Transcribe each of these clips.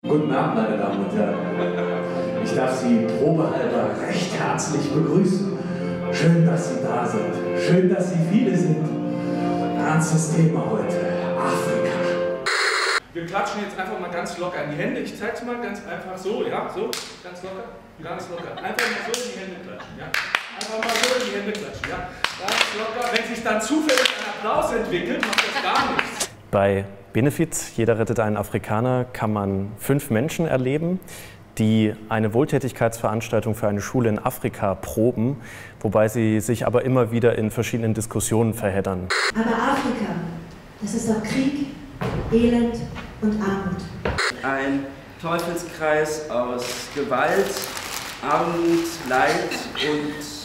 Guten Abend, meine Damen und Herren. Ich darf Sie probehalber recht herzlich begrüßen. Schön, dass Sie da sind. Schön, dass Sie viele sind. Ernstes Thema heute. Afrika. Wir klatschen jetzt einfach mal ganz locker in die Hände. Ich zeig's mal ganz einfach so, ja, so, ganz locker, ganz locker. Einfach mal so in die Hände klatschen, ja. Einfach mal so in die Hände klatschen, ja. Ganz locker. Wenn sich dann zufällig ein Applaus entwickelt, macht das gar nichts. Bei Benefit, jeder rettet einen Afrikaner, kann man 5 Menschen erleben, die eine Wohltätigkeitsveranstaltung für eine Schule in Afrika proben, wobei sie sich aber immer wieder in verschiedenen Diskussionen verheddern. Aber Afrika, das ist auch Krieg, Elend und Armut. Ein Teufelskreis aus Gewalt, Armut, Leid und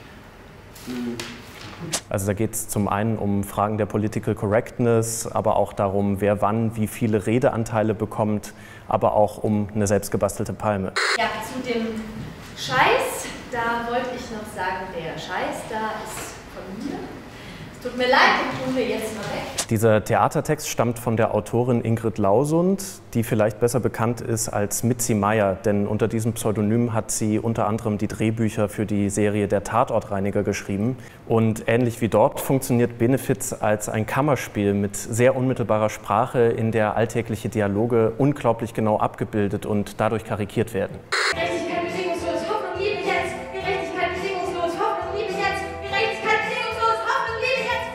Also da geht es zum einen um Fragen der Political Correctness, aber auch darum, wer wann wie viele Redeanteile bekommt, aber auch um eine selbstgebastelte Palme. Ja, zu dem Scheiß, da wollte ich noch sagen, der Scheiß, da ist von mir. Es tut mir leid, den tun wir jetzt mal weg. Dieser Theatertext stammt von der Autorin Ingrid Lausund, die vielleicht besser bekannt ist als Mitzi Meyer, denn unter diesem Pseudonym hat sie unter anderem die Drehbücher für die Serie Der Tatortreiniger geschrieben. Und ähnlich wie dort funktioniert Benefits als ein Kammerspiel mit sehr unmittelbarer Sprache, in der alltägliche Dialoge unglaublich genau abgebildet und dadurch karikiert werden. Gerechtigkeit bedingungslos, Hoffnung, Liebe jetzt. Gerechtigkeit bedingungslos, Hoffnung, Liebe jetzt. Gerechtigkeit bedingungslos, Hoffnung, Liebe jetzt.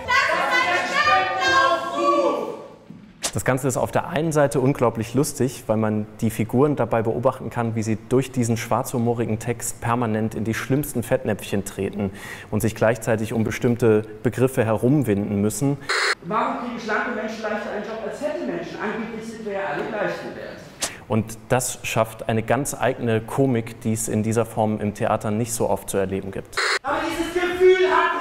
Das Ganze ist auf der einen Seite unglaublich lustig, weil man die Figuren dabei beobachten kann, wie sie durch diesen schwarzhumorigen Text permanent in die schlimmsten Fettnäpfchen treten und sich gleichzeitig um bestimmte Begriffe herumwinden müssen. warum kriegen schlanke Menschen leichter einen Job als fette Menschen? Angeblich sind wir ja alle gleichgewertet. Und das schafft eine ganz eigene Komik, die es in dieser Form im Theater nicht so oft zu erleben gibt. Aber dieses Gefühl hat